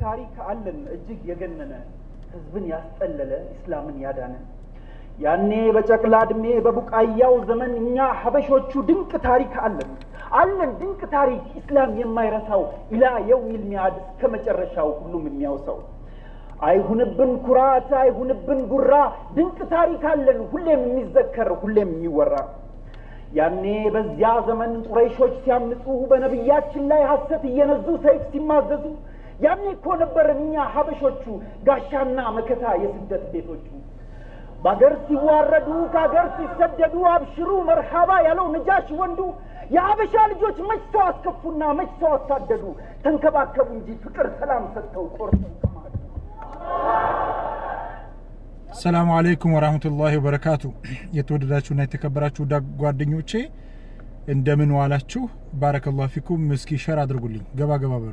ታሪክ አለን እጅግ የገነነ ህዝብን ያስጠለለ እስላምን ያዳነ ያኔ በጨቅላ እድሜ በቡቃያው ዘመን እኛ ሐበሾቹ ድንቅ ታሪክ አለን ድንቅ ታሪክ እስላም የማይረሳው ኢላ የውሚል ሚዓድ ከመጨረሻው ሁሉም የሚያውሰው አይሁንብን ኩራት አይሁንብን ጉራ ድንቅ ታሪክ አለን ሁሌም የሚዘከር ሁሌም የሚወራ ያኔ በዚያ ዘመን ቁረይሾች ሲያምፁ በነብያችን ላይ ሐሰት እየነዙ ሰይፍ ሲማዘዙ ያኔ እኮ ነበር እኛ ሐበሾቹ ጋሻና መከታ የስደት ቤቶቹ ባገር ሲዋረዱ ካገር ሲሰደዱ አብሽሩ መርሐባ ያለው ነጃሽ ወንዱ የሐበሻ ልጆች መች ሰው አስከፉና መች ሰው አሳደዱ ተንከባከቡ እንጂ ፍቅር ሰላም ሰጥተው ቆርጠው ከማዱ السلام عليكم ورحمة الله وبركاته يتودداتشونا يتكبراتشو دا ጓደኞቼ እንደምን ዋላችሁ بارك الله فيكم مسكي شر አድርጉልኝ ገባ ገባ በሉ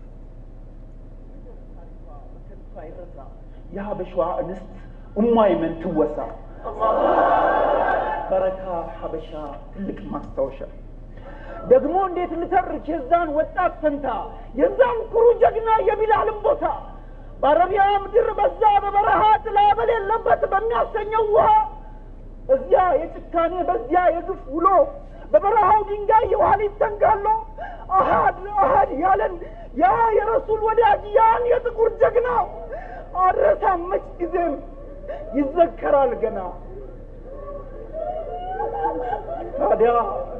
يا حبشوا انست ኡማይመን ትወሳ በረካ ሐበሻ ትልቅ ማስታወሻ ደግሞ እንዴት ልተርክ የዛን ወጣት ፈንታ የዛን ኩሩ ጀግና የቢላልን ቦታ በአረቢያ ምድር በዛ በበረሃ ጥላበል የለበት በሚያሰኘው ውሃ እዚያ የጭካኔ በዚያ የግፍ ውሎ በበረሃው ድንጋይ የዋሊት ተንጋሎ አሃድ ያለን ያ የረሱል ወዳጅ ያን የጥቁር ጀግና አረሳም መች ጊዜም ይዘከራል ገና ታዲያ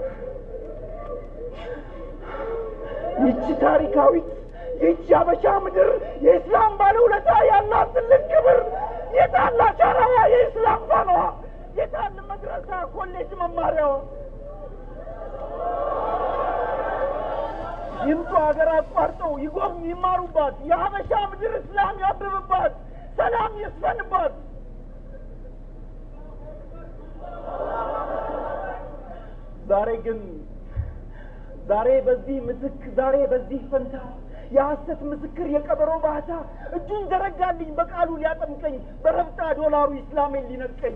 ይቺ ታሪካዊት ይቺ ሐበሻ ምድር የእስላም ባለውለታ ያላት ትልቅ ክብር የታላ ሸራዋ የእስላም ፋኗ የታል መድረሳ ኮሌጅ መማሪያዋ ይምጡ ሀገር አቋርጠው ይጎብኙ ይማሩባት የሐበሻ ምድር እስላም ያብብባት ሰላም ይስፈንባት ዛሬ በዚህ ምትክ ዛሬ በዚህ ፈንታ የሐሰት ምስክር የቀበሮ ባህታ እጁን ዘረጋልኝ በቃሉ ሊያጠምቀኝ በረብጣ ዶላሩ እስላምን ሊነቀኝ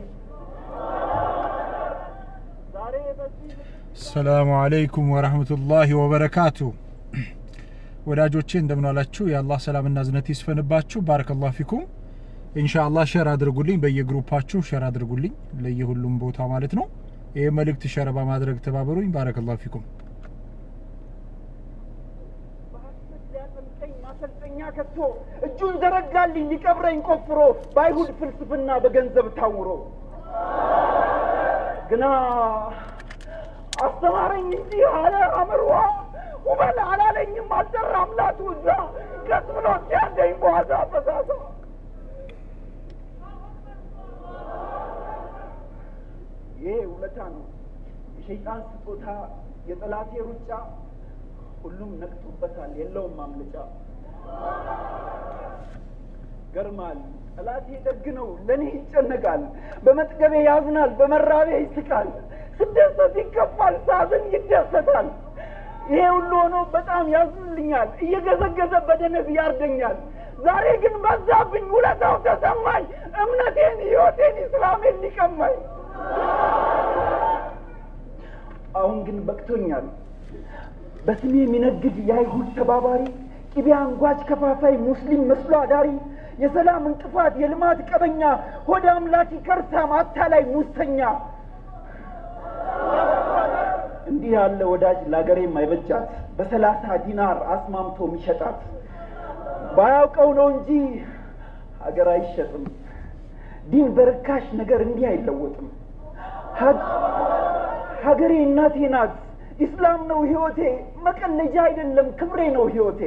ዛሬ በዚህ السلام عليكم ورحمة الله وبركاته ወዳጆቼ እንደምን ዋላችሁ የአላህ ሰላምና እዝነት ይስፈንባችሁ بارك الله فيكم ان شاء الله ሼር አድርጉልኝ በየግሩፓችሁ ሼር አድርጉልኝ ለየሁሉም ቦታ ማለት ነው ይሄ መልእክት ሼር በማድረግ ተባበሩኝ بارك الله فيكم ከቶ እጁን ዘረጋልኝ ሊቀብረኝ ቆፍሮ ባይሁድ ፍልስፍና በገንዘብ ታውሮ ግና አስተማረኝ እንጂ አለ አምርዋ ወበል አላለኝም አልጠራም ላቱዛ ከስብሎ ሲያደኝ በኋላ ፈዛዛ ይሄ ውለታ ነው የሸይጣን ስጦታ የጠላቴ ሩጫ ሁሉም ነቅቶበታል የለውም ማምለጫ ገርማል ጠላቴ ደግነው ለኔ ይጨነቃል በመጥገቤ ያዝናል በመራቤ ይስቃል ስደሰት ይከፋል ሳዝን ይደሰታል ይሄ ሁሉ ሆኖ በጣም ያዝንልኛል እየገዘገዘ በደነብ ያርደኛል ዛሬ ግን በዛብኝ ውለታው ተሰማኝ እምነቴን ህይወቴን እስላሜን ሊቀማኝ አሁን ግን በቅቶኛል በስሜ የሚነግድ የአይሁድ ተባባሪ ኢቢያን ጓጅ ከፋፋይ ሙስሊም መስሎ አዳሪ የሰላም እንቅፋት የልማት ቀበኛ ሆዳ አምላኪ ከርሳም አታላይ ሙስተኛ እንዲህ ያለ ወዳጅ ላገሬ ማይበጃት በ30 ዲናር አስማምቶ ሚሸጣት ባያውቀው ነው እንጂ ሀገር አይሸጥም ዲን በርካሽ ነገር እንዲህ አይለወጥም ሀገሬ እናቴ ናት እስላም ነው ህይወቴ መቀለጃ አይደለም ክብሬ ነው ህይወቴ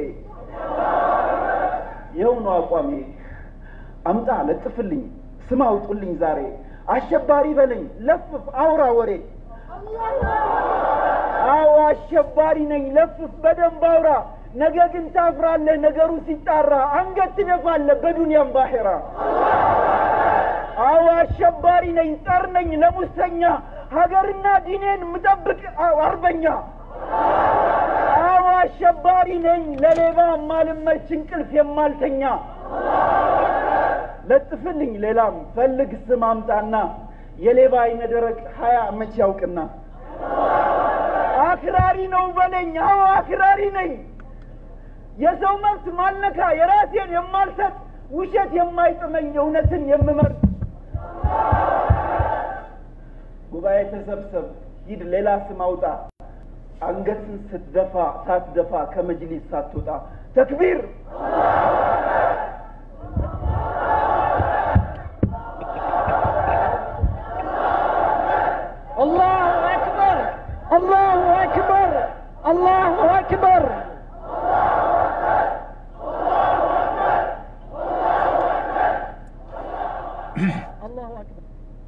ይኸው ነው አቋሜ አምጣ ለጥፍልኝ ስም አውጡልኝ ዛሬ አሸባሪ በለኝ ለፍፍ አውራ ወሬ አዎ አሸባሪ ነኝ ለፍፍ በደንብ አውራ ነገ ግን ታፍራለህ ነገሩ ሲጣራ አንገት ትደፋለህ በዱንያም ባኺራ አዎ አሸባሪ ነኝ ጠር ነኝ ለሙሰኛ ሀገርና ዲኔን ምጠብቅ አርበኛ አዎ አሸባሪ ነኝ ለሌባ ማልመች እንቅልፍ የማልተኛ ለጥፍልኝ ሌላም ፈልግ ስም አምጣና የሌባ አይነ ደረቅ 20 መች ያውቅና አክራሪ ነው በለኝ አዎ አክራሪ ነኝ የሰው መብት ማልነካ የራሴን የማልሰጥ ውሸት የማይጥመኝ እውነትን የምመርጥ ጉባኤ ተሰብሰብ ሂድ ሌላ ስም አውጣ አንገትን ስትደፋ ሳትደፋ ከመጅሊስ ሳትወጣ ተክቢር الله أكبر الله أكبر الله أكبر الله أكبر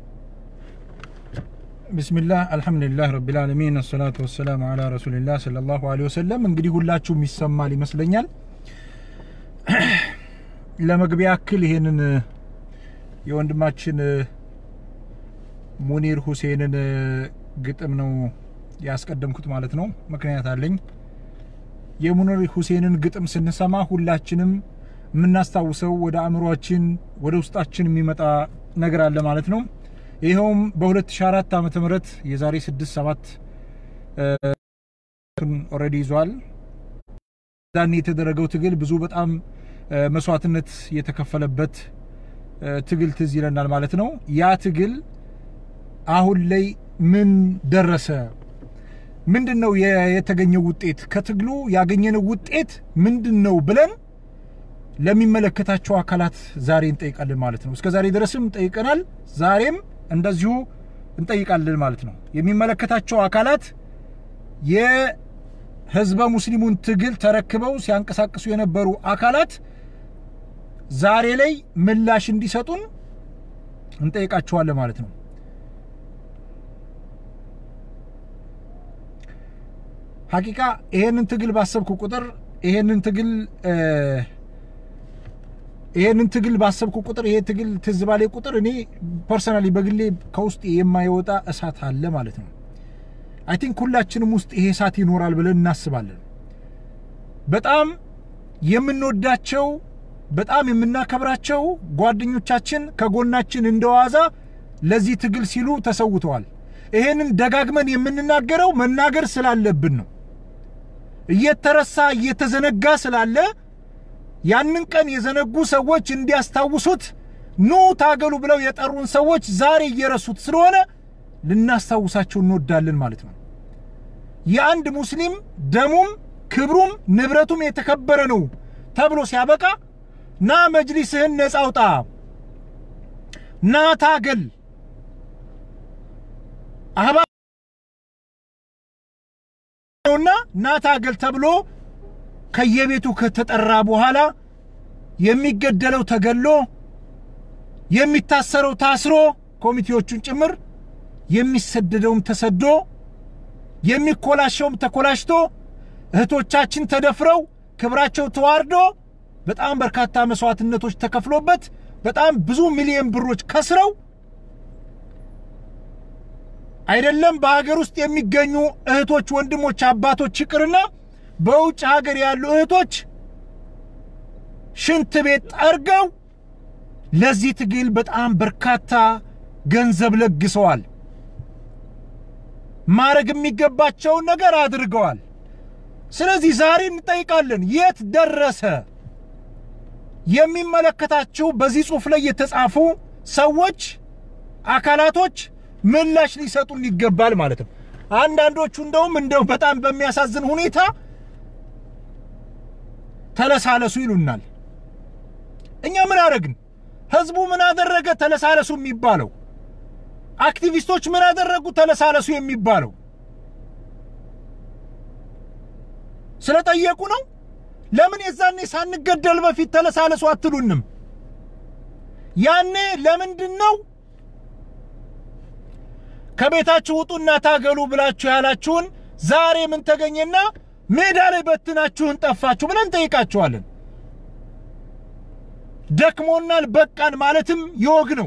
بسم الله الحمد لله رب العالمين الصلاة والسلام على رسول الله صلى الله عليه وسلم እንግዲህ ሁላችሁም ይሰማል ይመስለኛል ለመግቢያ ያክል ይሄንን የወንድማችን ሙኒር ሁሴንን ግጥም ነው ያስቀደምኩት ማለት ነው ምክንያት አለኝ የሙኒር ሁሴንን ግጥም ስንሰማ ሁላችንም ምናስተዋውሰው ወደ አእምሮአችን ወደ ውስጣችን የሚመጣ ነገር አለ ማለት ነው ይሄውም በ2004 ዓመተ ምህረት የዛሬ 6-7 ኦሬዲ ይዟል ዳን የተደረገው ትግል ብዙ በጣም መስዋዕትነት የተከፈለበት ትግል ትዝ ይለናል ማለት ነው ያ ትግል አሁን ላይ ምን ደረሰ ምንድነው የተገኘው ውጤት ከትግሉ ያገኘነው ውጤት ምንድነው ብለን ለሚመለከታቸው አካላት ዛሬ እንጠይቃለን ማለት ነው እስከ ዛሬ ድረስም ጠይቀናል ዛሬም እንደዚሁ እንጠይቃለን ማለት ነው የሚመለከታቸው አካላት የህዝበ ሙስሊሙን ትግል ተረክበው ሲያንቀሳቅሱ የነበሩ አካላት ዛሬ ላይ ምላሽ እንዲሰጡን እንጠይቃቸዋለን ማለት ነው ሐቂቃ ይሄንን ትግል ባሰብኩ ቁጥር ይሄንን ትግል ባሰብኩ ቁጥር ይሄ ትግል ትዝባሌ ቁጥር እኔ ፐርሰናሊ በግሌ ከውስጥ የማይወጣ እሳት አለ ማለት ነው አይ ቲንክ ሁላችንም ውስጥ ይሄ እሳት ይኖራል ብለን እናስባለን በጣም የምንወዳቸው በጣም የምናከብራቸው ጓደኞቻችን ከጎናችን እንደዋዛ ለዚህ ትግል ሲሉ ተሰውተዋል ይሄንን ደጋግመን የምንናገረው መናገር ስላለብን ነው እየተረሳ እየተዘነጋ ስላለ ያንን ቀን የዘነጉ ሰዎች እንዲያስታውሱት ኑ ታገሉ ብለው የጠሩን ሰዎች ዛሬ እየረሱት ስለሆነ ልናስታውሳቸው እንወዳለን ማለት ነው የአንድ ሙስሊም ደሙም ክብሩም ንብረቱም የተከበረ ነው ተብሎ ሲያበቃ ና መጅሊስህን ነፃ አውጣ ና ታገል አህባውና ና ታገል ተብሎ ከየቤቱ ከተጠራ በኋላ የሚገደለው ተገሎ የሚታሰረው ታስሮ ኮሚቴዎቹን ጭምር የሚሰደደውም ተሰዶ የሚኮላሸውም ተኮላሽቶ እህቶቻችን ተደፍረው ክብራቸው ተዋርዶ በጣም በርካታ መስዋዕትነቶች ተከፍሎበት በጣም ብዙ ሚሊዮን ብሮች ከስረው አይደለም በአገር ውስጥ የሚገኙ እህቶች ወንድሞች አባቶች ይቅርና በውጭ ሀገር ያሉ እህቶች ሽንት ቤት ጠርገው ለዚህ ትግል በጣም በርካታ ገንዘብ ለግሰዋል ማረግ የሚገባቸው ነገር አድርገዋል ስለዚህ ዛሬ እንጠይቃለን የት ደረሰ የሚመለከታቸው በዚህ ጽሁፍ ላይ የተጻፉ ሰዎች አካላቶች ምላሽ ሊሰጡን ይገባል ማለት ነው አንዳንዶቹ እንደው በጣም በሚያሳዝን ሁኔታ ተለሳለሱ ይሉናል እኛ ምን አረግን ህዝቡ ምን አደረገ ተለሳለሱ የሚባለው አክቲቪስቶች ምን አደረጉ ተለሳለሱ የሚባለው ስለጠየቁ ነው ለምን የዛኔ ሳንገደል በፊት ተለሳለሱ አትሉንም ያኔ ለምንድነው ከቤታችሁ ውጡና ታገሉ ብላችሁ ያላችሁን ዛሬ ምን ተገኘና ሜዳ ላይ በትናችሁን ጠፋችሁ ብለን ጠይቃችኋለን ደክሞናል በቃን ማለትም ይወግ ነው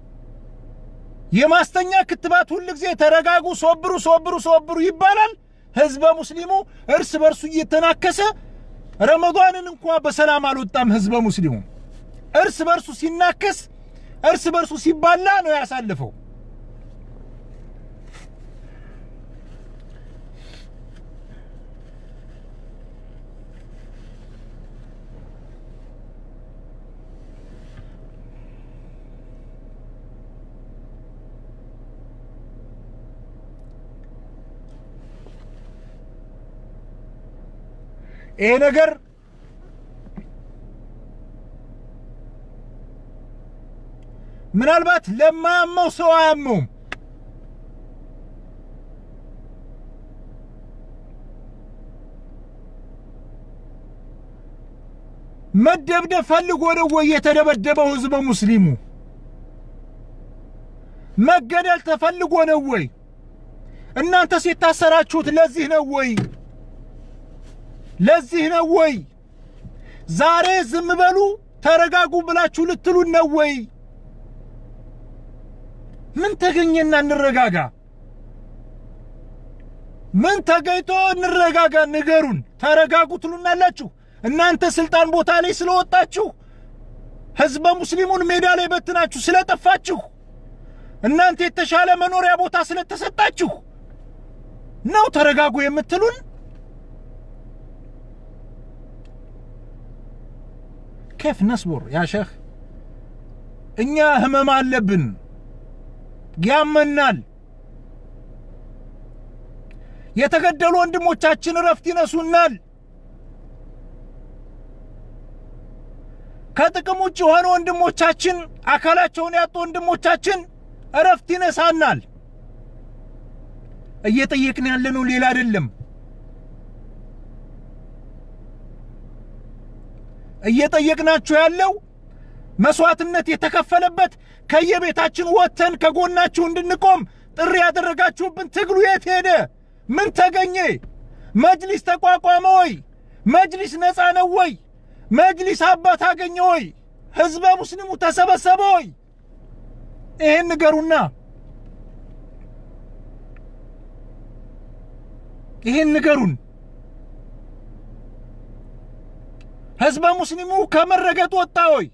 የማስተኛ ክትባት ሁሉ ጊዜ ተረጋጉ ሶብሩ ይባላል ህዝበ ሙስሊሙ እርስ በርሱ እየተናከሰ ረመዳንን እንኳን በሰላም አልወጣም ህዝበ ሙስሊሙ እርስ በርሱ ሲናከስ እርስ በርሱ ሲባላ ነው ያሳልፈው ይሄ ነገር ምናልባት ለማያመው ሰው አያመውም መደብደብ ፈልጎ ነው ወይ የተደበደበው ህዝበ ሙስሊሙ መገደል ተፈልጎ ነው ወይ እናንተስ የታሰራችሁት ለዚህ ነው ወይ ዛሬ ዝም በሉ ተረጋጉ ብላችሁ ልትሉን ነው ወይ ምን ተገኘና እንረጋጋ ምን ተገይቶ እንረጋጋ ንገሩን ተረጋጉ ትሉናላችሁ እናንተ ስልጣን ቦታ ላይ ስለወጣችሁ ህዝበ ሙስሊሙን ሜዳ ላይ በትናችሁ ስለጠፋችሁ እናንተ የተሻለ መኖሪያ ቦታ ስለተሰጣችሁ ነው ተረጋጉ የምትሉን كيف نصبر يا شيخ እኛ ህመም አለብን ያመናል የተገደሉ ወንድሞቻችን ረፍት ይነሱናል ከጥቅም ውጭ ሆነ ወንድሞቻችን አካላቸውን ያጡ ወንድሞቻችን ረፍት ይነሳናል እየጠየቅን ያለነው ሌላ አይደለም እየጠየቅናችሁ ያለው መስዋዕትነት የተከፈለበት ከየቤታችን ወጥተን ከጎናችሁ እንድንቆም ጥሪ ያደረጋችሁብን ትግሉ የት ሄደ ምን ተገኘ መጅሊስ ተቋቋመ ወይ መጅሊስ ነፃ ነው ወይ መጅሊስ አባት አገኘ ወይ ህዝበ ሙስሊሙ ተሰበሰበ ወይ ይሄን ንገሩና ይሄን ንገሩን ህዝበ ሙስሊሙ ከመረገጥ ወጣ ወይ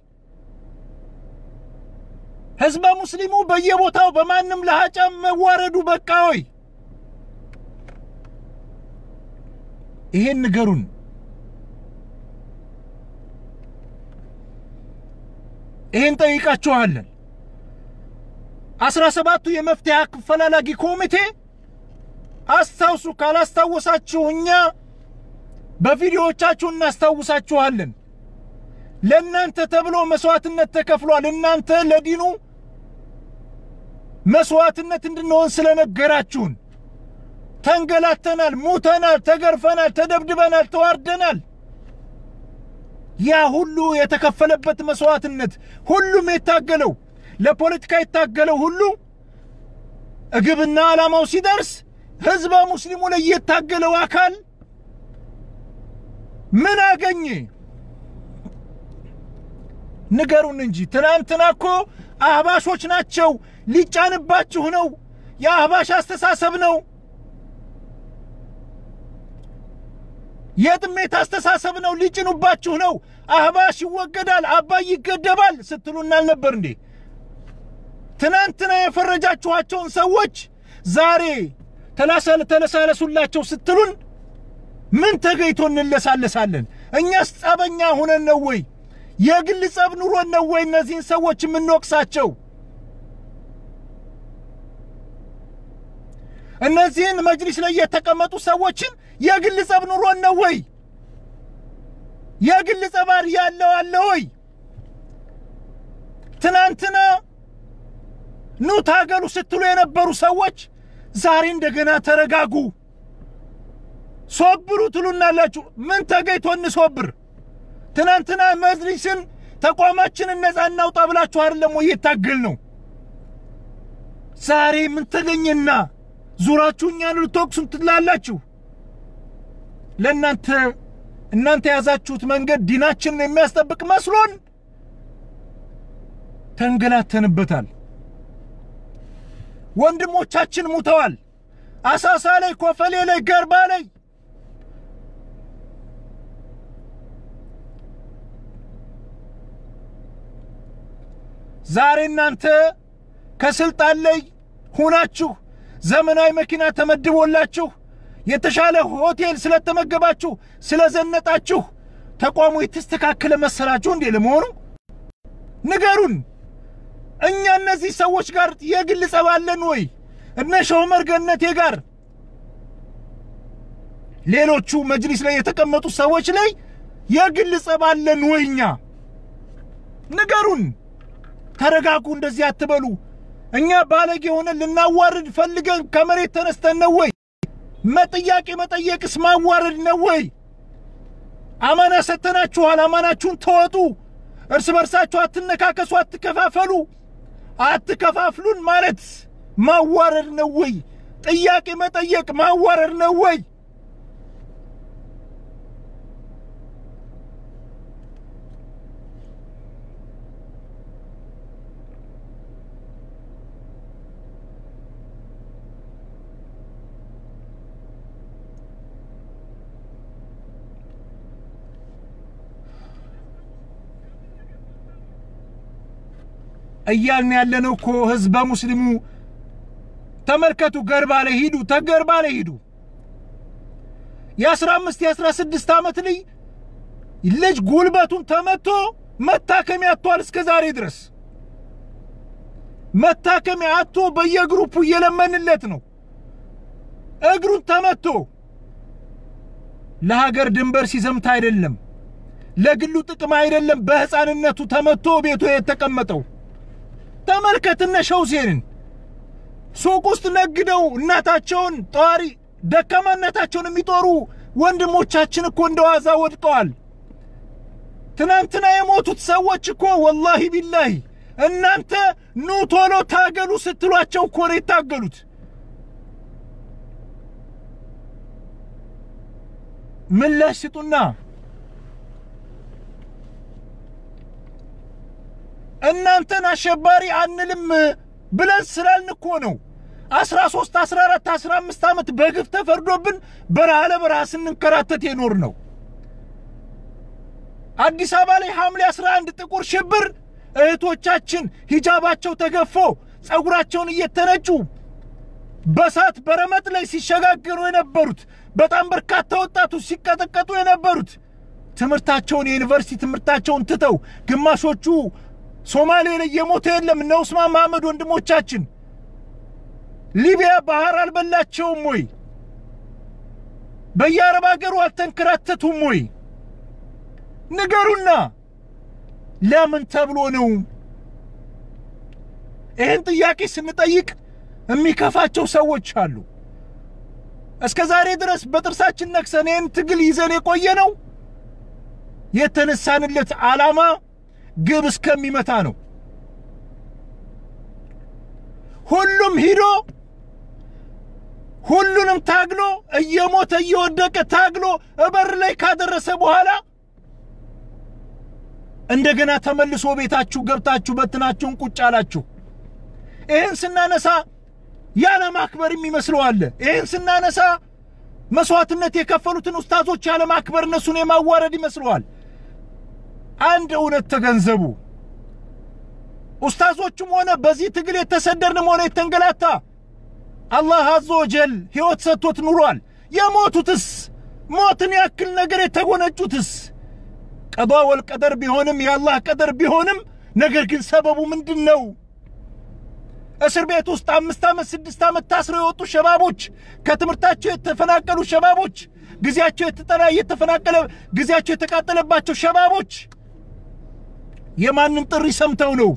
ህዝበ ሙስሊሙ በየቦታው በማንም ለሃጫም መዋረዱ በቃ ወይ ይሄን ንገሩን ይሄን ጠይቃችኋለን 17ቱ የመፍትሄ አፈላላጊ ኮሚቴ አስታውሱ ካላስታወሳችሁኛ በቪዲዮዎቻችሁ እናስታውሳችኋለን ለእናንተ ተብሎ መስዋዕትነት ተከፍሏል እናንተ ለዲኑ መስዋዕትነት እንድንሆን ስለነገራችሁን ተንገላተናል ሞተናል ተገርፈናል ተደብድበናል ተዋርደናል ያ ሁሉ የተከፈለበት መስዋዕትነት ሁሉም የታገለው ለፖለቲካ የታገለው ሁሉ እግብና ዓላማው ሲደርስ ህዝበ ሙስሊሙ ላይ የታገለው አካል ምን አገኘ ንገሩን እንጂ ትናንትናኮ አህባሾች ናቸው ሊጫንባችሁ ነው የአህባሽ አስተሳሰብ ነው የጥሜት አስተሳሰብ ነው ሊጭኑባችሁ ነው አህባሽ ይወገዳል አባይ ይገደባል ስትሉናል ነበር እንዴ ትናንትና የፈረጃችኋቸውን ሰዎች ዛሬ ተለሳለሱላቸው ስትሉን ምን ተገይቶ እንለሳለሳለን እኛስ ጸበኛ ሆነን ነው ወይ የግል ጸብ ኑሮን ነው ወይ እነዚህን ሰዎች ምንወቅሳቸው እነዚህን መጅሊስ ላይ የተቀመጡ ሰዎችን የግል ጸብ ኑሮን ነው ወይ የግል ጸባር ያለው አለ ወይ ትናንትና ኑ ታገሉ ስትሉ የነበሩ ሰዎች ዛሬ እንደገና ተረጋጉ ሶብሩ ትሉናላችሁ ምን ተገይቶ እንሶብር ትናንትና መጅሊስን ተቋማችንን ነፃ እናውጣ ብላችሁ አይደለም ወይ የታገል ነው ዛሬ ምን ተገኘና ዙራችሁኛን ልትወቅሱን ትላላችሁ እናንተ ያዛችሁት መንገድ ዲናችንን የሚያስጠብቅ መስሎን ተንገላተንበታል ወንድሞቻችን ሙተዋል አሳሳ ላይ ኮፈሌ ላይ ገርባ ላይ ዛሬ እናንተ ከስልጣን ላይ ሆናችሁ ዘመናዊ መኪና ተመድቦላችሁ የተሻለ ሆቴል ስለተመገባችሁ ስለዘነጣችሁ ተቋሙ የተስተካከለ መሰላችሁ እንዴ ለመሆኑ ንገሩን እኛ እነዚህ ሰዎች ጋር የግል ጸባለን ወይ እነ ሾመር ገነቴ ጋር ሌሎቹ መጅሊስ ላይ የተቀመጡ ሰዎች ላይ የግል ጸባለን ወይኛ ንገሩን ተረጋጉ እንደዚህ አትበሉ እኛ ባለጌ ሆነን ልናዋርድ ፈልገን ከመሬት ተነስተን ነው ወይ መጥያቄ መጠየቅስ ማዋረድ ነው ወይ አማና ሰተናችኋል አማናችሁን ተወጡ እርስ በርሳችሁ አትነካከሱ አትከፋፍሉን ማለት ማዋረድ ነው ወይ ጥያቄ መጠየቅ ማዋረድ ነው ወይ እያልን ያለነው እኮ ህዝበ ሙስሊሙ ተመልከቱ ገርባ ላይ ሂዱ ተገርባ ላይ ሂዱ የ15 የ16 ዓመት ልጅ ጉልበቱን ተመቶ መታከሚያ አጥቷል እስከ ዛሬ ድረስ መታከሚያ አጥቶ በየግሩፑ እየለመንለት ነው እግሩን ተመቶ ለሀገር ድንበር ሲዘምት አይደለም ለግሉ ጥቅም አይደለም በህፃንነቱ ተመቶ ቤቱ የተቀመጠው ተመልከተነ ሸውሴንን ሱቅ ውስጥ ነግደው እናታቸውን ጧሪ ደከማነታቸውን የሚጦሩ ወንድሞቻችን እኮ እንደዋዛ ወድቀዋል ትናንትና የሞቱት ሰዎች እኮ ወላሂ ቢላሂ እናንተ ኑ ቶሎ ታገሉ ስትሏቸው እኮ ነው የታገሉት ምላሽ ስጡና እናንተን አሸባሪ አንልም ብለን ስላልን እኮ ነው 13 14 15 ዓመት በግፍ ተፈርዶብን በረሃ ለበረሃ ስንከራተት የኖር ነው አዲስ አበባ ላይ ሐምሌ 11 ጥቁር ሽብር እህቶቻችን ሂጃባቸው ተገፎ ጸጉራቸውን እየተነጩ በሳት በረመጥ ላይ ሲሸጋገሩ የነበሩት በጣም በርካታ ወጣቶች ሲቀጠቀጡ የነበሩት ትምርታቸውን የዩኒቨርሲቲ ትምርታቸውን ትተው ግማሾቹ ሶማሌ ላይ የሞተ የለም ነው ኡስማን መሐመድ ወንድሞቻችን ሊቢያ ባህር አልበላቸውም ወይ በየአረብ ሀገሩ አልተንከራተቱም ወይ ንገሩና ለምን ተብሎ ነው ይሄን ጥያቄ ስንጠይቅ የሚከፋቸው ሰዎች አሉ እስከ ዛሬ ድረስ በጥርሳችን ነክሰን ይሄን ትግል ይዘን የቆየነው የተነሳንለት ዓላማ ግብ እስከሚመታ ነው ሁሉም ሂዶ ሁሉንም ታግሎ እየሞተ እየወደቀ ታግሎ እበር ላይ ካደረሰ በኋላ እንደገና ተመልሶ ቤታችሁ ገብታችሁ በትናችሁን ቁጭ አላችሁ ይሄን ስናነሳ ያለ ማክበር የሚመስለው አለ ይሄን ስናነሳ መስዋዕትነት የከፈሉትን ኡስታዞች ያለ ማክበር እነሱን የማዋረድ ይመስለዋል አንድ እውነት ተገንዘቡ ኡስታዞቹም ሆነ በዚህ ትግል የተሰደርንም ሆነ የተንገላታ አላህ አዘ ወጀል ህይወት ሰጥቶት ኑሯል የሞቱትስ ሞትን ያክል ነገር የተጎነጩትስ ቀዷ ወልቀደር ቢሆንም የአላህ ቀደር ቢሆንም ነገር ግን ሰበቡ ምንድነው እስር ቤት ውስጥ 5 ዓመት 6 ዓመት ታስረው የወጡ ሸባቦች ከትምርታቸው የተፈናቀሉ ሸባቦች ግዚያቸው የተፈናቀለ ግዚያቸው የተቃጠለባቸው ሸባቦች የማንን ጥሪ ሰምተው ነው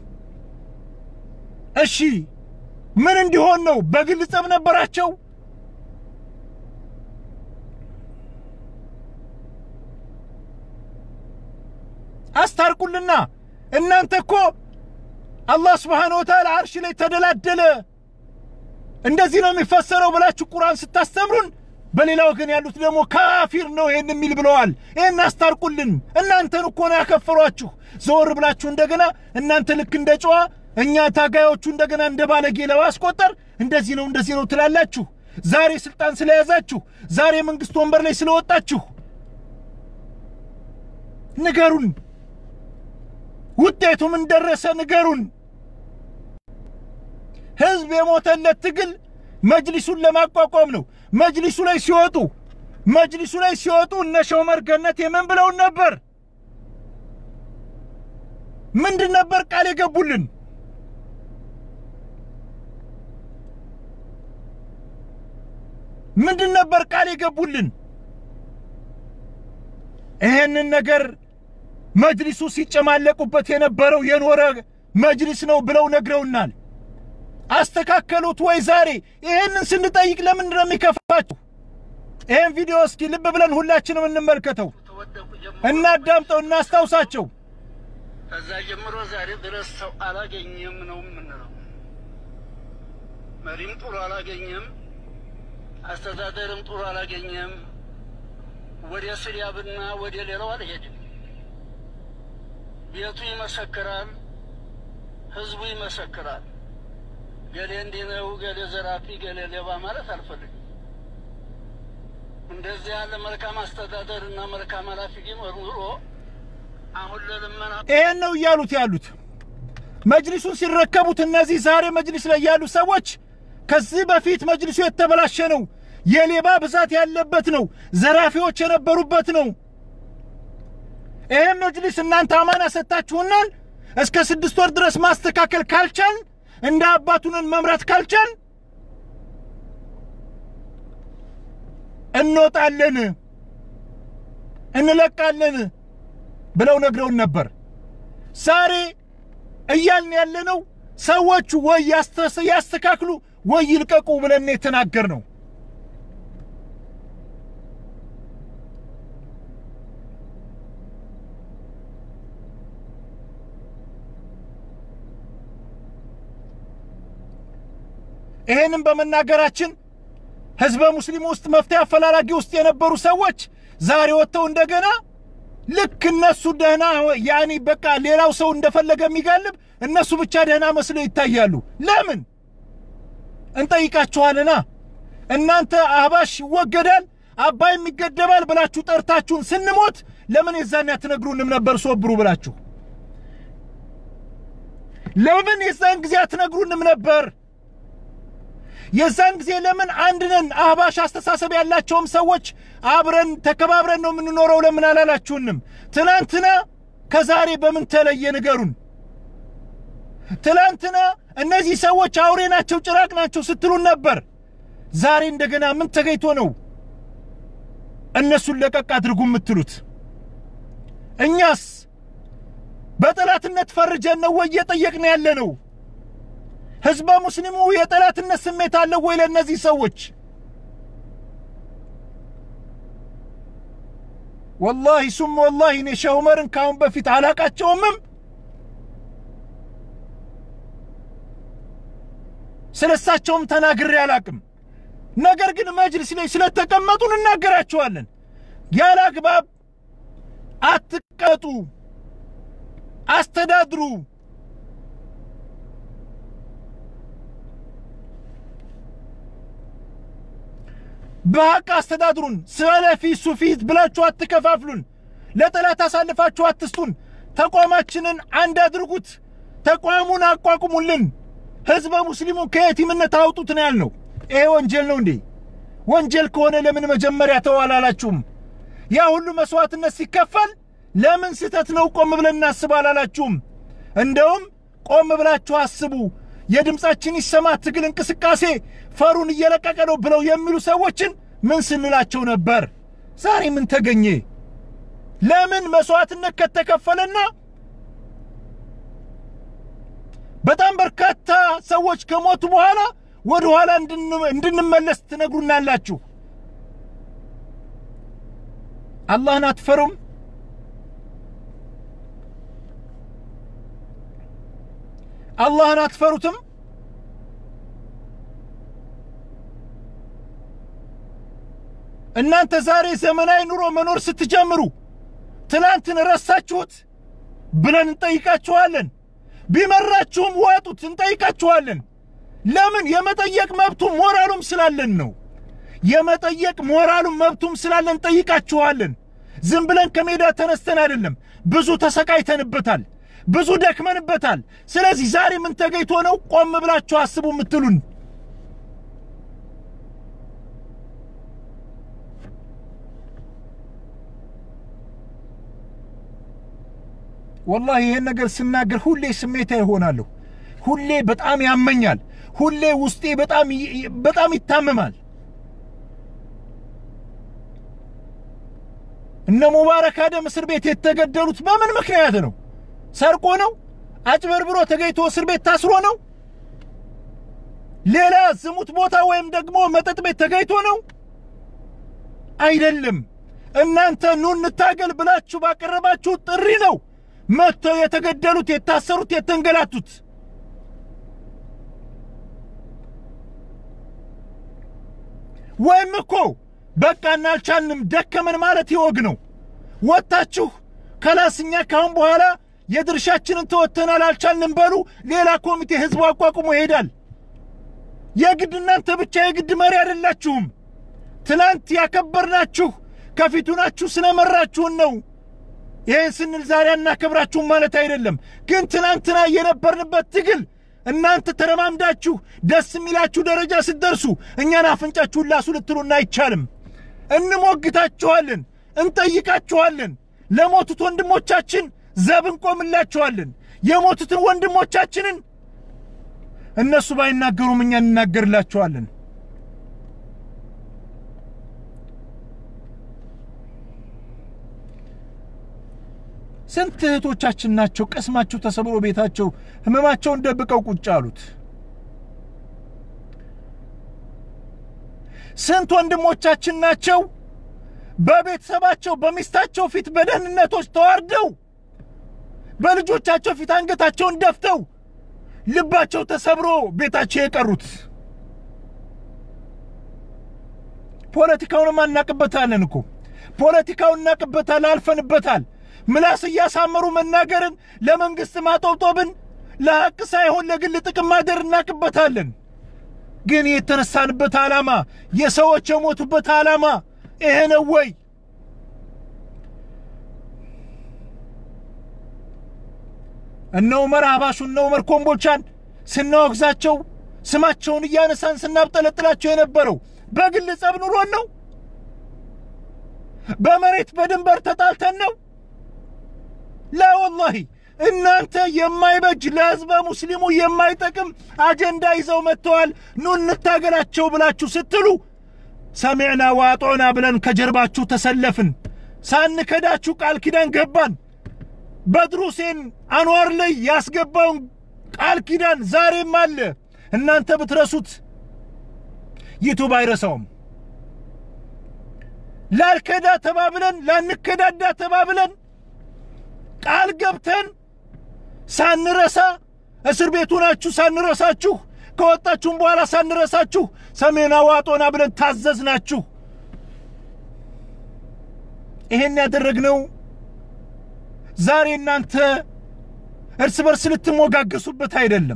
እሺ ምን እንዲሆን ነው በግል ጸብ ነበራቸው አስታርቁልና እናንተ እኮ አላህ Subhanahu Wa Ta'ala አርሽ ላይ ተደላደለ እንደዚህ ነው የሚፈሰረው ብላችሁ ቁርአን ስታስተምሩን በሌላ ወገን ያሉት ደግሞ ካፊር ነው ይሄን የሚል ብለዋል ይሄን አስታርቁልን እናንተን እኮ ነው ያከፈሯችሁ ዞር ብላችሁ እንደገና እናንተ ልክ እንደ ጨዋ እኛ ታጋዮቹ እንደገና እንደ ባለጌ ለማስቆጠር እንደዚህ ነው ትላላችሁ ዛሬ ስልጣን ስለያዛችሁ ዛሬ መንግስት ወንበር ላይ ስለወጣችሁ ንገሩን ውጤቱ ምን ደረሰ ንገሩን ህዝብ የሞተለት ትግል መጅሊሱን ለማቋቋም ነው መጅሊሱ ላይ ሲወጡ እነ ሾመር ገነት የምን ብለው ነበር ምንድን ነበር ቃል የገቡልን ምንድን ነበር ቃል የገቡልን ይሄንን ነገር መጅሊሱ ሲጨማለቁበት የነበረው የኖረ መጅሊስ ነው ብለው ነግረውናል አስተካከሉት ወይ ዛሬ ይሄንን ስንጠይቅ ለምን ነው የሚከፋችሁ ይሄን ቪዲዮ እስኪ ልብ ብለን ሁላችንም እንመልከተው እናዳምጠው እናስታውሳቸው ከዛ ጀምሮ ዛሬ ድረስ ሰው አላገኘም ነው ምንለው መሪም ጥሩ አላገኘም አስተዳደርም ጥሩ አላገኘም ወደ ስሪያብና ወደ ሌላው አልሄድም ቤቱ ይመሰክራል ህዝቡ ይመሰክራል ገሌ እንዲነው ገሌ ዘራፊ ገሌ ሌባ ማለት አልፈልግም እንደዚህ ያለ መልካም አስተዳደርና መልካም ኃላፊ ቢኖር ኑሮ አሁን ለለመና ይሄን ነው ያሉት መጅሊሱን ሲረከቡት እነዚህ ዛሬ መጅሊስ ላይ ያሉ ሰዎች ከዚህ በፊት መጅሊሱ የተበላሸ ነው የሌባ ብዛት ያለበት ነው ዘራፊዎች የነበሩበት ነው ይሄን መጅሊስ እናንተ አማና ሰጣችሁናል እስከ 6 ወር ድረስ ማስተካከል ካልቻል እንደ አባቱንን መምራት ካልቻል እንወጣለን እንለቃለን ብለው ነግረውን ነበር ዛሬ እያልን ያለነው ሰዎች ወይ ያስተካክሉ ወይ ይልቀቁ ብለን የተናገርነው ይሄንን በመናገራችን ህዝበ ሙስሊም ውስጥ መፍትሄ አፈላላጊ ውስጥ የነበሩ ሰዎች ዛሬ ወጥተው እንደገና ልክ እነሱ ደህና ያኒ በቃ ሌላው ሰው እንደፈለገ የሚጋልብ እነሱ ብቻ ደህና መስለው ይታያሉ ለምን እንጠይቃችኋልና እናንተ አህባሽ ይወገዳል አባይ የሚገደባል ብላችሁ ጠርታችሁን ስንሞት ለምን የዛን ያትነግሩንም ነበር ሶብሩ ብላችሁ ለምን የዛን ጊዜ ያትነግሩንም ነበር የዛን ጊዜ ለምን አንድነን አህባሽ አስተሳሰብ ያላቸውም ሰዎች አብረን ተከባብረን ነው የምንኖረው ለምን አላላችሁንም ትናንትና ከዛሬ በምን ተለየ ንገሩን ትናንትና እነዚህ ሰዎች አውሬ ናቸው ጭራቅ ናቸው ስትሉን ነበር ዛሬ እንደገና ምን ተገይቶ ነው እነሱን ለቀቅ አድርጉ የምትሉት እኛስ በጠላትነት ፈርጀን ነው ወይ እየጠየቅን ያለነው ህዝበ ሙስሊሙ የጠላትነት ስሜት አለው ወይ ለነዚህ ሰዎች والله ثم والله እኔ ሼህ ዑመርን ካሁን በፊት አላቃቸውም ስለሳቸውም ተናግሬ አላቅም ነገር ግን መጅሊስ ላይ ስለተቀመጡን እናገራቸዋለን ያላግባብ አትቀጡ አስተዳድሩ በሐቅ አስተዳድሩን ሰለፊ ሱፊት ብላችሁ አትከፋፍሉን ለጠላት አሳልፋችሁ አትስጡን ተቋማችንን አንድ አድርጉት ተቋሙን አቋቁሙልን ህዝበ ሙስሊሙን ከየቲምነት አውጡት ነው ያልነው ይሄ ወንጀል ነው እንዴ ወንጀል ከሆነ ለምን መጀመሪያ ተዋላላችሁም ያ ሁሉ መስዋዕትነት ሲከፈል ለምን ስተት ነው ቆም ብለን እናስባላላችሁም እንደውም ቆም ብላችሁ አስቡ የድምጻችን ይሰማ ትግል እንቅስቃሴ ፈሩን እየለቀቀ ነው ብለው የሚሉ ሰዎችን ምን ስንላቸው ነበር ዛሬ ምን ተገኘ ለምን መስዋዕትነት ከተከፈለና በጣም በርካታ ሰዎች ከሞቱ በኋላ ወደ ኋላ እንድንመለስ ትነግሩናላችሁ አላህን አትፈሩም አላህን አትፈሩትም እናንተ ዛሬ ዘመናዊ ኑሮ መኖር ስትጀምሩ ትላንትን ረሳችሁት ብለን እንጠይቃችኋለን ቢመራችሁም ዋጡት እንጠይቃችኋለን ለምን የመጠየቅ መብቱም ሞራሉም ስላለን ነው የመጠየቅ ሞራሉም መብቱም ስላለን ጠይቃችኋለን ዝም ብለን ከሜዳ ተነስተን አይደለም ብዙ ተሰቃይተንበታል ብዙ ደክመንበታል ስለዚህ ዛሬ ምን ተገይቶ ነው ቆም ብላችሁ አስቡ ምትሉን والله ይሄን ነገር ስናገር ሁሌ ስሜታዊ ሆናለሁ ሁሌ በጣም ያመኛል ሁሌ ውስጤ በጣም ይታመማል እነ ሙባረክ አደም እስር ቤት የተገደሉት በምን ምክንያት ነው? ሰርቆ ነው? አጭበርብሮ ተገይቶ እስር ቤት ታስሮ ነው? ሌላ ዝሙት ቦታ ወይም ደግሞ መጠጥ ቤት ተገይቶ ነው? አይደለም። እናንተ ኑ እንታገል ብላችሁ ባቀረባችሁ ጥሪ ነው መጥተው የተገደሉት፣ የታሰሩት፣ የተንገላቱት። ወይም እኮ በቃና አልቻልንም ደከመን ማለት ይወግ ነው። ወጣችሁ ከላስኛ ካሁን በኋላ የድርሻችንን ተወተናል አልቻልንም በሉ። ሌላ ኮሚቴ ህዝብ አቋቁሞ ይሄዳል። የግድ እናንተ ብቻ የግድ መሪ አይደላችሁም። ትናንት ያከበርናችሁ ከፊቱናችሁ ስለመራችሁን ነው። ይሄን ስንል ዛሬ እናከብራችሁም ማለት አይደለም። ግን ትናንትና የነበርንበት ትግል እናንተ ተረማምዳችሁ ደስ የሚላችሁ ደረጃ ስትደርሱ እኛን አፍንጫችሁን ላሱ ልትሉና አይቻልም። እንሞግታችኋለን፣ እንጠይቃችኋለን። ለሞቱት ወንድሞቻችን ዘብ እንቆምላችኋለን። የሞቱትን ወንድሞቻችንን እነሱ ባይናገሩም እኛ እንናገርላችኋለን። ስንት እህቶቻችን ናቸው ቀስማቸው ተሰብሮ ቤታቸው ህመማቸውን ደብቀው ቁጭ አሉት? ስንት ወንድሞቻችን ናቸው በቤተሰባቸው በሚስታቸው ፊት በደህንነቶች ተዋርደው በልጆቻቸው ፊት አንገታቸውን ደፍተው ልባቸው ተሰብሮ ቤታቸው የቀሩት? ፖለቲካውን ማናቀበታለን እኮ ፖለቲካውን እናቀበታል፣ አልፈንበታል። ምላስ ያሳመሩ መናገርን ለመንግስት ማጠውጦብን ለሐቅ ሳይሆን ለግል ጥቅም ማደር እናቀበታለን። ግን የተነሳንበት ዓላማ የሰዎች የሞቱበት ዓላማ ይሄ ነው ወይ? እነ ዑመር አባሹን እነ ዑመር ኮምቦልቻን ስናወግዛቸው ስማቸውን እያነሳን ስናብጠለጥላቸው የነበረው በግል ጸብ ኑሮን ነው? በመሬት በድንበር ተጣልተን ነው? لا والله እናንተ የማይበጅ ለህዝበ ሙስሊሙ የማይጠቅም አጀንዳ ይዘው መጥተዋል። ኑ እንታገላቸው ብላችሁ ስትሉ ሰሚዕና ወአጥዑና ብለን ከጀርባችሁ ተሰለፍን። ሳንከዳችሁ ቃል ኪዳን ገባን። በድሩ ሁሴን አንዋር ላይ ያስገባውን ቃል ኪዳን ዛሬም አለ። እናንተ ብትረሱት ዩቲዩብ አይረሳውም። ላልከዳ ተባብለን ላንከዳዳ ተባብለን ቃል ገብተን ሳንረሳ እስር ቤቱ ናችሁ ሳንረሳችሁ ከወጣችሁም በኋላ ሳንረሳችሁ ሰሜና ዋጦና ብለን ታዘዝናችሁ። ይሄን ያደረግነው ዛሬ እናንተ እርስ በርስ ልትሞጋገሱበት አይደለም።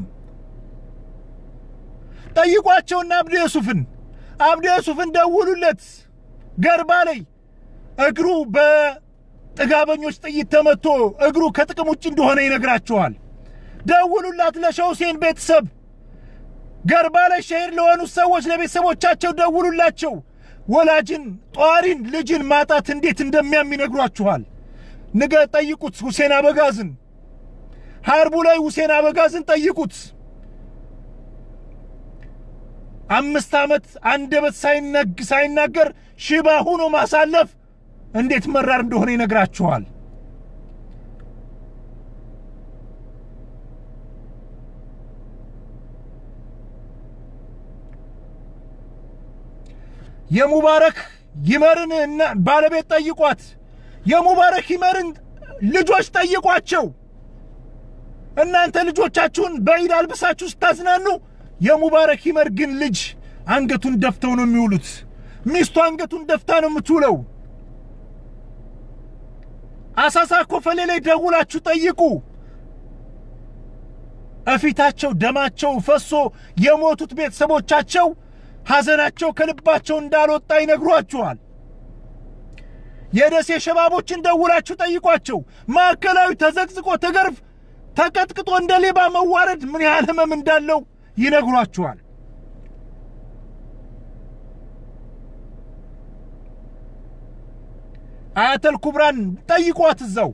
ጠይቋቸውና አብዱ ዩሱፍን ደውሉለት። ገርባ ላይ እግሩ ጥጋበኞች ጥይት ተመቶ እግሩ ከጥቅም ውጭ እንደሆነ ይነግራቸዋል። ደውሉላት ለሸውሴን ቤተሰብ። ገርባ ላይ ሸሄር ለሆኑ ሰዎች ለቤተሰቦቻቸው ደውሉላቸው። ወላጅን ጧሪን ልጅን ማጣት እንዴት እንደሚያም ይነግሯቸዋል። ነገ ጠይቁት ሁሴን አበጋዝን። ሐርቡ ላይ ሁሴን አበጋዝን ጠይቁት። 5 ዓመት አንደበት ሳይናገር ሽባ ሆኖ ማሳለፍ እንዴት መራር እንደሆነ ይነግራችኋል። የሙባረክ ይመርን ባለቤት ጠይቋት። የሙባረክ ይመርን ልጆች ጠይቋቸው። እናንተ ልጆቻችሁን በኢድ አልብሳችሁ ስታዝናኑ የሙባረክ ይመር ግን ልጅ አንገቱን ደፍተው ነው የሚውሉት። ሚስቱ አንገቱን ደፍታ ነው የምትውለው። አሳሳ ኮፈሌ ላይ ደውላችሁ ጠይቁ። እፊታቸው ደማቸው ፈሶ የሞቱት ቤተሰቦቻቸው ሐዘናቸው ከልባቸው እንዳልወጣ ይነግሯችኋል። የደሴ ሸባቦችን ደውላችሁ ጠይቋቸው። ማዕከላዊ ተዘቅዝቆ ተገርፍ ተቀጥቅጦ እንደ ሌባ መዋረድ ምን ያህል ህመም እንዳለው ይነግሯችኋል። አያተል ኩብራን ጠይቋት እዛው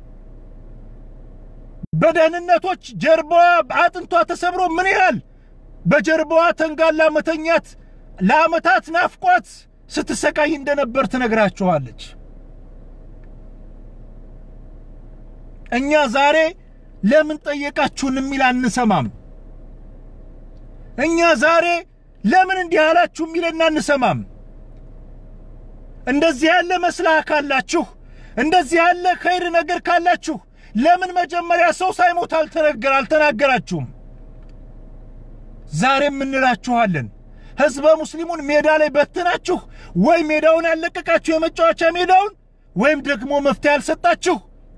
በደህንነቶች ጀርባዋ አጥንቷ ተሰብሮ ምን ያህል በጀርባዋ ተንጋላ መተኛት ለአመታት ናፍቋት ስትሰቃይ እንደነበር ትነግራችኋለች። እኛ ዛሬ ለምን ጠየቃችሁን የሚል አንሰማም እኛ ዛሬ ለምን እንዲህ አላችሁ የሚልና አንሰማም እንደዚህ ያለ መስላህ ካላችሁ እንደዚህ ያለ ኸይር ነገር ካላችሁ ለምን መጀመሪያ ሰው ሳይሞት አልተናገራችሁም ዛሬም እንላችኋለን ህዝበ ሙስሊሙን ሜዳ ላይ በትናችሁ ወይ ሜዳውን ያለቀቃችሁ የመጫወቻ ሜዳውን ወይም ደግሞ መፍትሄ አልሰጣችሁ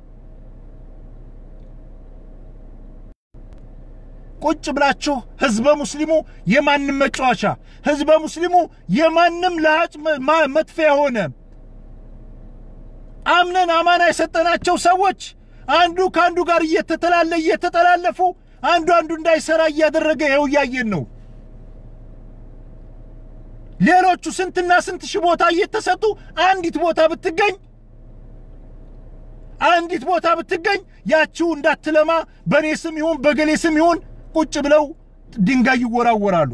ቁጭ ብላችሁ ህዝበ ሙስሊሙ የማንም መጫወቻ ህዝበ ሙስሊሙ የማንም ለሃጭ መጥፊያ ሆነ አምነን አማና የሰጠናቸው ሰዎች አንዱ ካንዱ ጋር እየተተላለፉ አንዱ እንዳይሰራ ያደረገ ይው ያየን ነው ሌሎቹ ስንትና ስንት ሺህ ቦታ እየተሰጡ አንዲት ቦታ ብትገኝ ያቺው እንዳትለማ በኔ ስም ይሁን በገሌ ስም ይሁን ቁጭ ብለው ድንጋይ ይወራወራሉ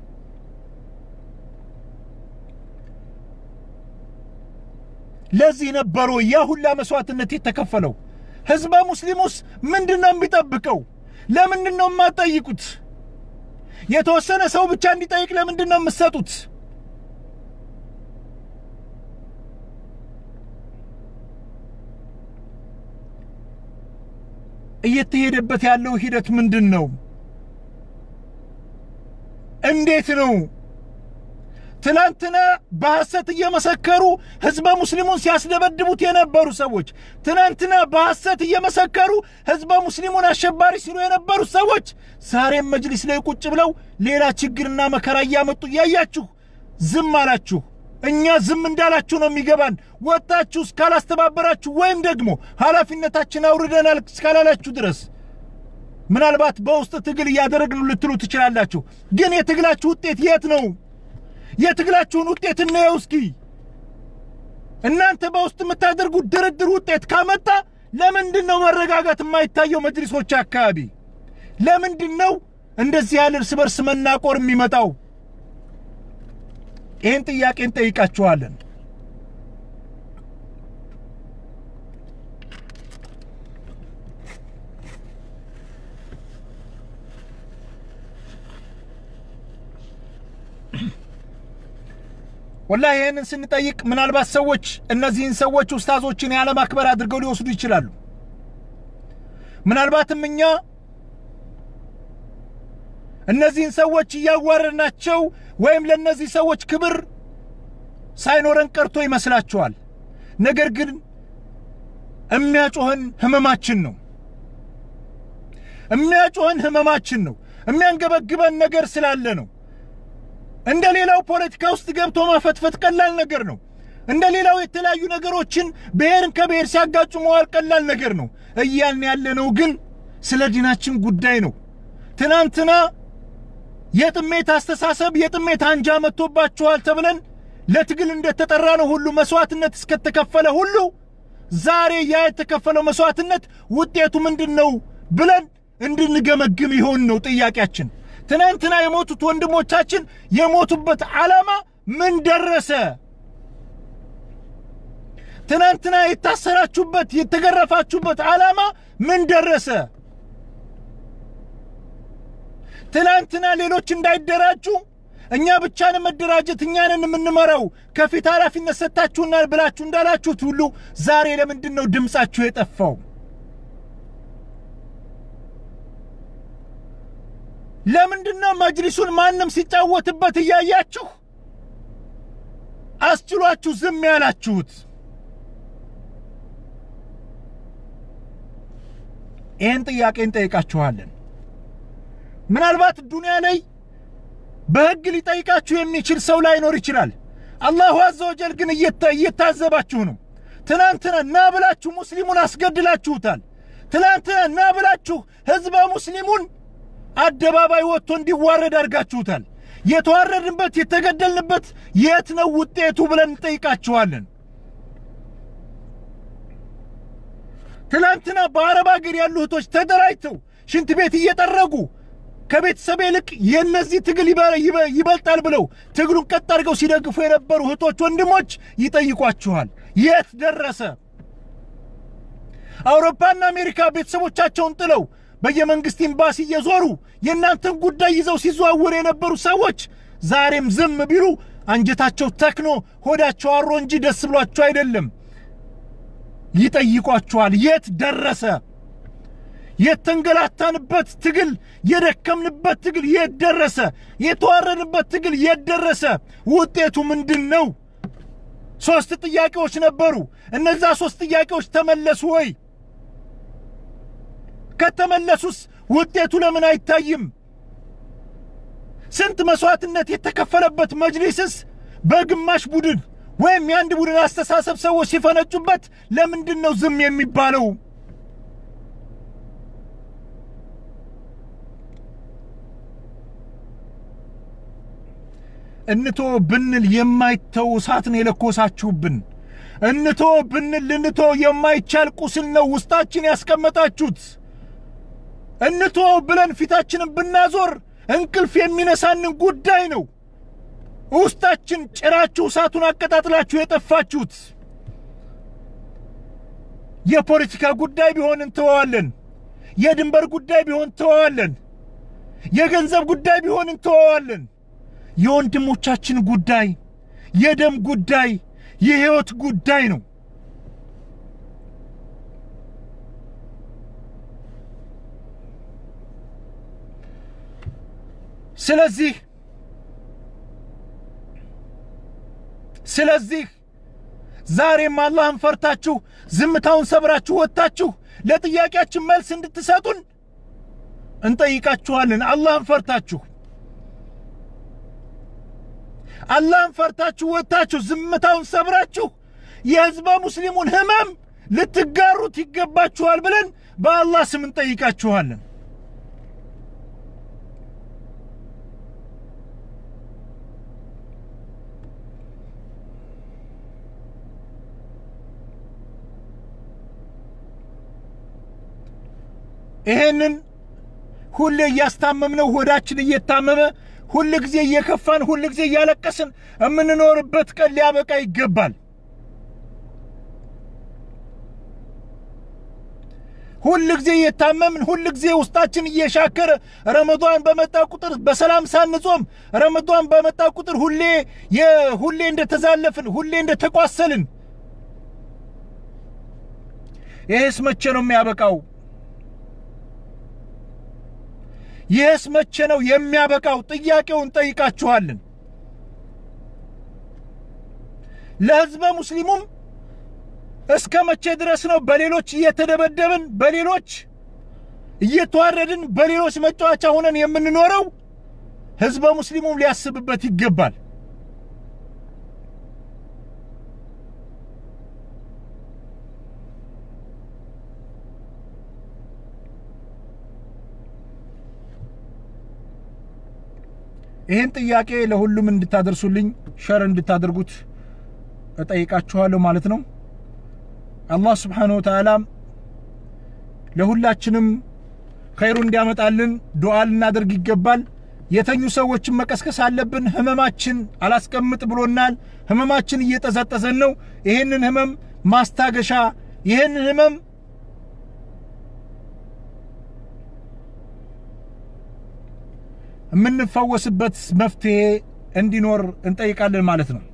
ለዚህ ነበሩ ያ ሁላ መስዋዕትነት የተከፈለው ህዝበ ሙስሊሙስ ምንድነው የሚጠብቀው ለምንድነው የማጠይቁት የተወሰነ ሰው ብቻ እንዲጠይቅ ለምንድነው የምትሰጡት እየተሄደበት ያለው ሂደት ምንድነው እንዴት ነው ትናንትና በሐሰት እየመሰከሩ ህዝበ ሙስሊሙን ሲያስደበድቡት የነበሩ ሰዎች ትናንትና በሐሰት እየመሰከሩ ህዝበ ሙስሊሙን አሸባሪ ሲሉ የነበሩ ሰዎች ዛሬም መጅሊስ ላይ ቁጭ ብለው ሌላ ችግርና መከራ ያመጡ ያያችሁ ዝም አላችሁ እኛ ዝም እንዳላችሁ ነው የሚገባን ወጣችሁ እስካላስተባበራችሁ ወይም ደግሞ ኃላፊነታችን አውርደናል እስካላላችሁ ድረስ ምናልባት በውስጥ ትግል ያደረግን ልትሉ ትችላላችሁ ግን የትግላችሁ ውጤት የት ነው የትግላችሁን ውጤት ነው እስኪ እናንተ በውስጥ የምታደርጉት ድርድር ውጤት ካመጣ ለምንድነው መረጋጋት የማይታየው መጅሊሶች አካባቢ ለምንድነው እንደዚህ ያለ እርስ በርስ መናቆር የሚመጣው ይሄን ጥያቄ እንጠይቃችኋለን والله ይሄንን ስንጠይቅ ምናልባት ሰዎች እነዚህን ሰዎች ኡስታዞችን ያለ ማክበር አድርገው ሊወስዱ ይችላሉ ምናልባትም እኛ እነዚህን ሰዎች ያዋረናቸው ወይም ለነዚህ ሰዎች ክብር ሳይኖረን ቀርቶ ይመስላችኋል ነገር ግን የሚያጮህን ህመማችን ነው የሚያንገበግበን ነገር ስላለ ነው እንደ ሌላው ፖለቲካ ውስጥ ገብቶ ማፈትፈት ቀላል ነገር ነው እንደ ሌላው የተለያዩ ነገሮችን ብሔርን ከብሔር ሲያጋጩ መዋል ቀላል ነገር ነው እያልን ያለነው ግን ስለ ዲናችን ጉዳይ ነው ትናንትና የጥሜት አስተሳሰብ የጥሜት አንጃ መጥቶባችኋል ተብለን ለትግል እንደተጠራነው ሁሉ መስዋዕትነት እስከተከፈለ ሁሉ ዛሬ ያ የተከፈለው መስዋዕትነት ውጤቱ ምንድነው ብለን እንድንገመግም ይሆን ነው ጥያቄያችን ትናንትና የሞቱት ወንድሞቻችን የሞቱበት ዓላማ ምን ደረሰ ትናንትና የታሰራችሁበት የተገረፋችሁበት ዓላማ ምን ደረሰ ትናንትና ሌሎች እንዳይደራጁ እኛ ብቻን መደራጀት እኛንን የምንመራው ከፊት ኃላፊነት ሰጣችሁና ብላችሁ እንዳላችሁት ሁሉ ዛሬ ለምንድነው ድምጻችሁ የጠፋው ለምንድነው መጅሊሱን ማንንም ሲጫወትበት ያያችሁ አስችሏችሁ ዝም ያላችሁት ይሄን ጥያቄ እንጠይቃችኋለን ምናልባት ዱንያ ላይ በህግ ሊጠይቃችሁ የሚችል ሰው ላይኖር ይችላል አላሁ አዘ ወጀል ግን እየታዘባችሁ ነው ትናንትና ናብላችሁ ሙስሊሙን አስገድላችሁታል ትናንትና ናብላችሁ ህዝበ ሙስሊሙን አደባባይ ወጥቶ እንዲዋረድ አርጋችሁታል የተዋረድንበት የተገደልንበት የት ነው ውጤቱ ብለን እንጠይቃችኋለን ትናንትና በአረብ ሀገር ያሉ እህቶች ተደራጅተው ሽንት ቤት እየጠረጉ ከቤተሰብ ይልቅ የነዚህ ትግል ይበልጣል ብለው ትግሉን ቀጥ አድርገው ሲደግፉ የነበሩ እህቶች ወንድሞች ይጠይቋችኋል የት ደረሰ አውሮፓና አሜሪካ ቤተሰቦቻቸውን ጥለው በየመንግስት ኤምባሲ እየዞሩ የናንተን ጉዳይ ይዘው ሲዘዋወሩ የነበሩ ሰዎች ዛሬም ዝም ቢሉ አንጀታቸው ተክኖ ሆዳቸው አሮ እንጂ ደስ ብሏቸው አይደለም ይጠይቋቸዋል የት ደረሰ የተንገላታንበት ትግል የደከምንበት ትግል የት ደረሰ የተዋረድንበት ትግል የት ደረሰ ውጤቱ ምንድነው ሶስት ጥያቄዎች ነበሩ እነዛ ሶስት ጥያቄዎች ተመለሱ ወይ ከተመለሱስ ውጤቱ ለምን አይታይም ስንት መስዋዕትነት የተከፈለበት መጅሊስስ በግማሽ ቡድን ወይም ያንድ ቡድን አስተሳሰብ ሰዎች ሲፈነጩበት ለምንድነው ዝም የሚባለው እንቶ ብንል የማይተው እሳት ነው የለኮሳችሁብን እንቶ ብንል ልንቶ የማይቻል ቁስል ነው ውስጣችን ያስቀመጣችሁት እንቶ ብለን ፊታችንን ብናዞር እንቅልፍ የሚነሳንን ጉዳይ ነው ውስጣችን ጭራችሁ እሳቱን አቀጣጥላችሁ የጠፋችሁት የፖለቲካ ጉዳይ ቢሆን እንተዋለን የድንበር ጉዳይ ቢሆን እንተዋለን የገንዘብ ጉዳይ ቢሆን እንተዋለን የወንድሞቻችን ጉዳይ የደም ጉዳይ የህይወት ጉዳይ ነው ስለዚህ ዛሬም አላህን ፈርታችሁ ዝምታውን ሰብራችሁ ወጣችሁ ለጥያቄያችን መልስ እንድትሰጡን እንጠይቃችኋለን አላህን ፈርታችሁ ወጣችሁ ዝምታውን ሰብራችሁ የህዝበ ሙስሊሙን ህመም ልትጋሩት ይገባችኋል ብለን በአላህ ስም እንጠይቃችኋለን ይሄንን ሁሌ ያስታመምነው ሆዳችን እየታመመ ሁሉ ጊዜ እየከፋን ሁሉ ጊዜ ያለቀስን እምንኖርበት ቀን ሊያበቃ ይገባል ሁሉ ጊዜ እየታመምን ሁሉ ጊዜ ውስጣችን እየሻከረ ረመዳን በመጣ ቁጥር በሰላም ሳንጾም ረመዳን በመጣ ቁጥር ሁሌ እንደተዛለፍን ሁሌ እንደተቋሰልን ይሄስ መቼ ነው የሚያበቃው ይሄስ መቼ ነው የሚያበቃው ጥያቄውን ጠይቃችኋለን ለህዝበ ሙስሊሙም እስከ መቼ ድረስ ነው በሌሎች እየተደበደብን በሌሎች እየተዋረድን በሌሎች መጫወቻ ሆነን የምንኖረው ህዝበ ሙስሊሙም ሊያስብበት ይገባል ይሄን ጥያቄ ለሁሉም እንድታደርሱልኝ ሸር እንድታደርጉት እጠይቃችኋለሁ ማለት ነው አላህ Subhanahu Wa Ta'ala ለሁላችንም ኸይሩ እንዲያመጣልን ዱዓ ልናደርግ ይገባል የተኙ ሰዎችን መቀስቀስ አለብን ህመማችን አላስቀምጥ ብሎናል ህመማችን እየተዘጠዘን ነው ይሄንን ህመም ማስታገሻ ይሄንን ህመም የምንፈወስበት መፍትሄ እንዲኖር እንጠይቃለን ማለት ነው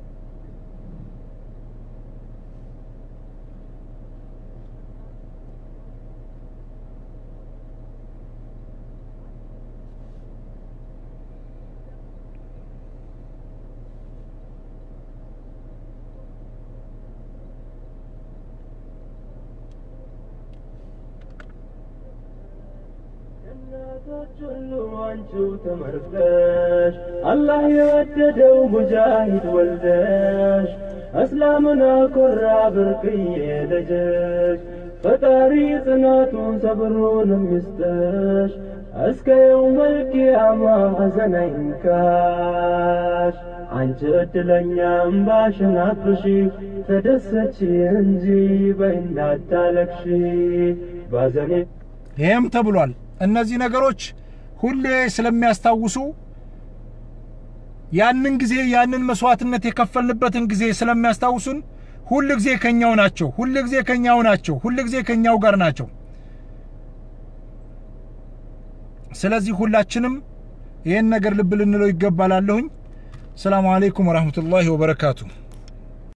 አንቺው ተመርጠሽ አላህ የወደደው ሙጃሂድ ወልደሽ እስላምን አኮራ ብርቅዬ ልጅሽ ፈጣሪ ጽናቱን ሰብሩንም ይስጥሽ እስከ የውመል ቂያማ ሐዘን አይንካሽ አንቺ እድለኛ እምባሽን አብሺ ተደሰች እንጂ በእንዳታለቅሺ ባዘኔ ይሄም ተብሏል እነዚህ ነገሮች ሁሌ ስለሚያስታውሱ ያንን ጊዜ ያንን መስዋዕትነት የከፈልንበትን ጊዜ ስለሚያስታውሱን ሁሉ ጊዜ ከኛው ናቸው ሁሉ ጊዜ ከኛው ናቸው ሁሉ ጊዜ ከኛው ጋር ናቸው ስለዚህ ሁላችንም ይሄን ነገር ልብ ልንለው ይገባላለሁኝ ሰላም አለይኩም ወራህመቱላሂ ወበረካቱ